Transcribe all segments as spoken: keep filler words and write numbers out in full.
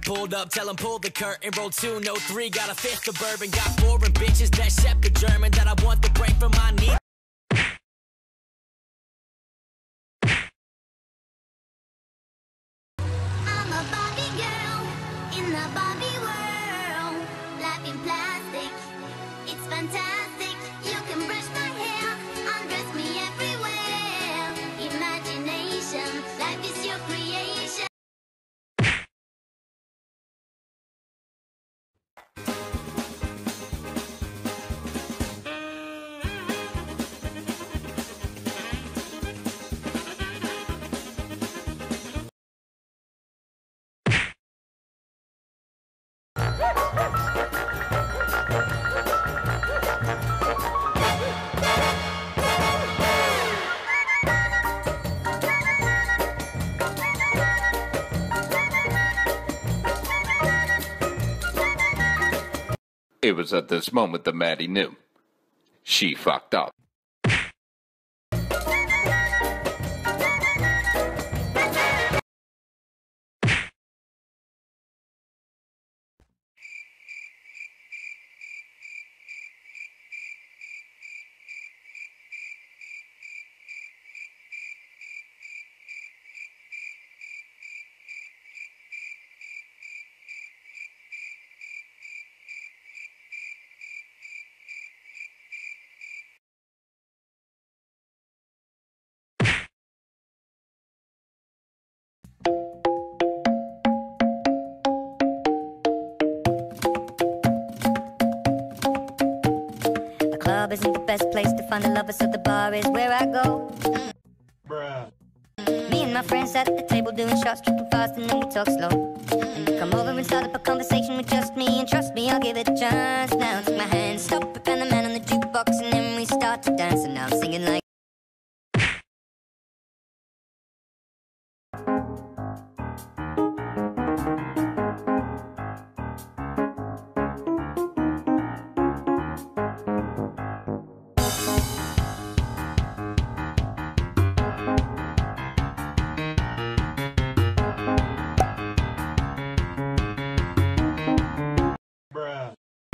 pulled up, tell 'em pull the curtain. Roll two, no three, got a fifth of bourbon. Got foreign bitches that chef the German. That I want the brain from my knee. I'm a Barbie girl in the Barbie world. Life in plastic, it's fantastic. You can brush my hair, undress me everywhere. Imagination, life is your creation. It was at this moment that Maddie knew. She fucked up. Club isn't the best place to find the lovers, so the bar is where I go. Bruh. Me and my friends at the table doing shots, tripping fast, and then we talk slow. Come over and start up a conversation with just me, and trust me, I'll give it a chance. Now take my hand, stop it, and the man on the jukebox, and then we start to dance. And now I'm singing like. Bruh.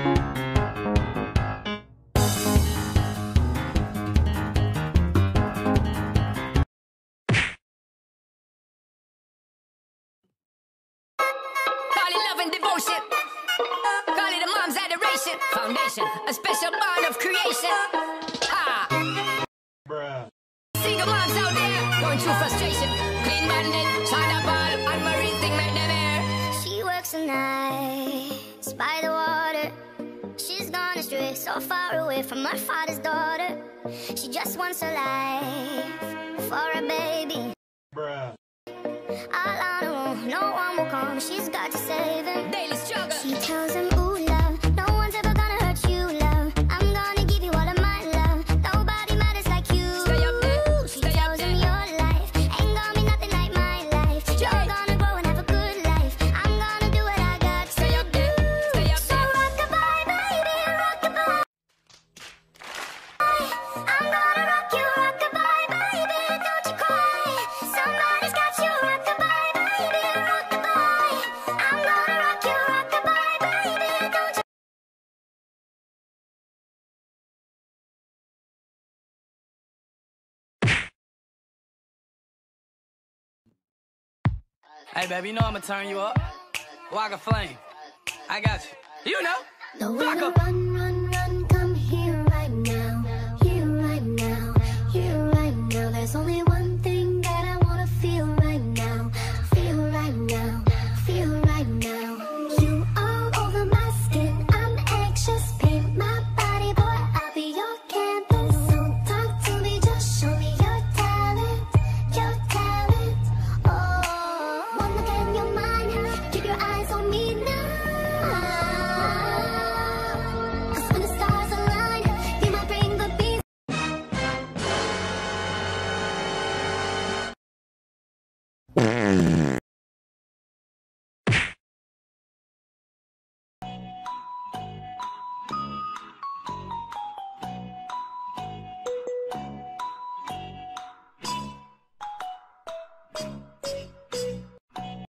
Call it love and devotion. Call it a mom's adoration. Foundation, a special bond of creation. Ah. Bruh. Single moms out there going through frustration. Clean bandit, China ball, and Marie thing make them air. She works the nights by the water. She's gone astray, so far away from her father's daughter. She just wants a life for a baby. Bruh. All on her own, no one will come. She's got to save him. Daily struggle. She tells him, ooh, love, no one's ever gonna hurt you, love. I'm gonna give you all of my love. Nobody matters like you. Stay up there, She stay up tells him there. your life ain't gonna be nothing like my life. You're gonna grow and have a good life. I'm gonna do what I got to Stay up do. there, stay up So there. rock-a-bye, baby, rock-a-bye. I'm gonna rock you, rock-a-bye, baby, don't you cry. Somebody's got you, rock-a-bye, baby, rock-a-bye. I'm gonna rock you, rock-a-bye, baby, don't you. Hey, baby, you know I'ma turn you up. Walk a flame. I got you. You know. Nowhere Fuck to 'em. run,